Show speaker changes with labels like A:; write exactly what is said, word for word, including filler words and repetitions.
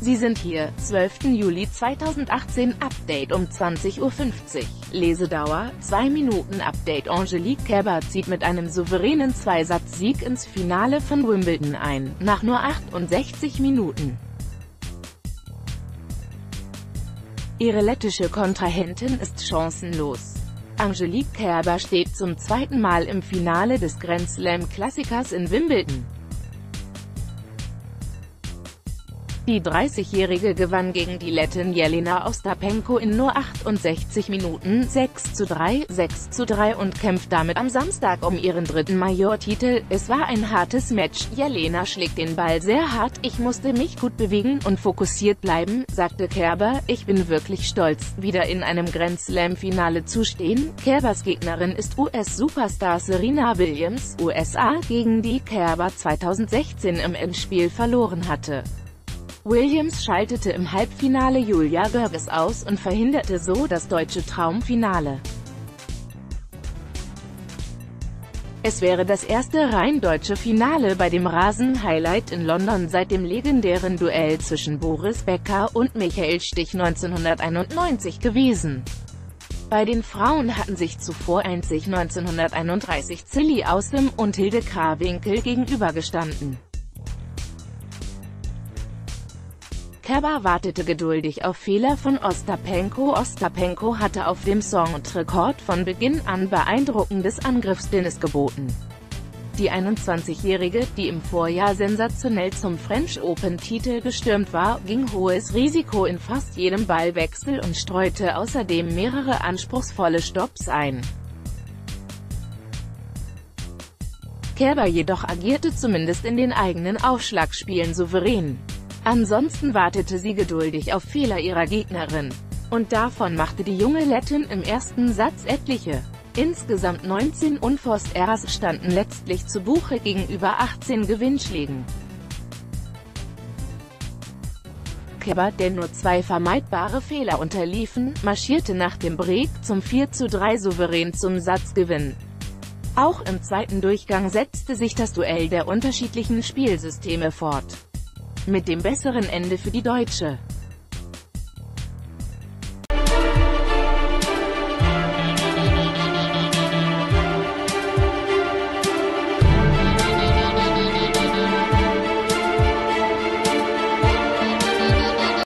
A: Sie sind hier, zwölften Juli zweitausendachtzehn, Update um zwanzig Uhr fünfzig. Lesedauer, zwei Minuten Update. Angelique Kerber zieht mit einem souveränen Zweisatz-Sieg ins Finale von Wimbledon ein, nach nur achtundsechzig Minuten. Ihre lettische Kontrahentin ist chancenlos. Angelique Kerber steht zum zweiten Mal im Finale des Grand Slam-Klassikers in Wimbledon. Die dreißigjährige gewann gegen die Lettin Jelena Ostapenko in nur achtundsechzig Minuten, sechs zu drei, sechs zu drei und kämpft damit am Samstag um ihren dritten Major-Titel. Es war ein hartes Match. Jelena schlägt den Ball sehr hart, ich musste mich gut bewegen und fokussiert bleiben, sagte Kerber. Ich bin wirklich stolz, wieder in einem Grand Slam-Finale zu stehen. Kerbers Gegnerin ist U S-Superstar Serena Williams, U S A, gegen die Kerber zweitausendsechzehn im Endspiel verloren hatte. Williams schaltete im Halbfinale Julia Görges aus und verhinderte so das deutsche Traumfinale. Es wäre das erste rein deutsche Finale bei dem Rasen-Highlight in London seit dem legendären Duell zwischen Boris Becker und Michael Stich neunzehnhunderteinundneunzig gewesen. Bei den Frauen hatten sich zuvor einzig neunzehnhunderteinunddreißig Zilli Ausem und Hilde Krawinkel gegenübergestanden. Kerber wartete geduldig auf Fehler von Ostapenko. Ostapenko hatte auf dem Song-Rekord von Beginn an beeindruckendes Angriffstennis geboten. Die einundzwanzigjährige, die im Vorjahr sensationell zum French Open-Titel gestürmt war, ging hohes Risiko in fast jedem Ballwechsel und streute außerdem mehrere anspruchsvolle Stops ein. Kerber jedoch agierte zumindest in den eigenen Aufschlagspielen souverän. Ansonsten wartete sie geduldig auf Fehler ihrer Gegnerin. Und davon machte die junge Lettin im ersten Satz etliche. Insgesamt neunzehn Unforced Errors standen letztlich zu Buche gegenüber achtzehn Gewinnschlägen. Kerber, der nur zwei vermeidbare Fehler unterliefen, marschierte nach dem Break zum vier zu drei souverän zum Satzgewinn. Auch im zweiten Durchgang setzte sich das Duell der unterschiedlichen Spielsysteme fort. Mit dem besseren Ende für die Deutsche.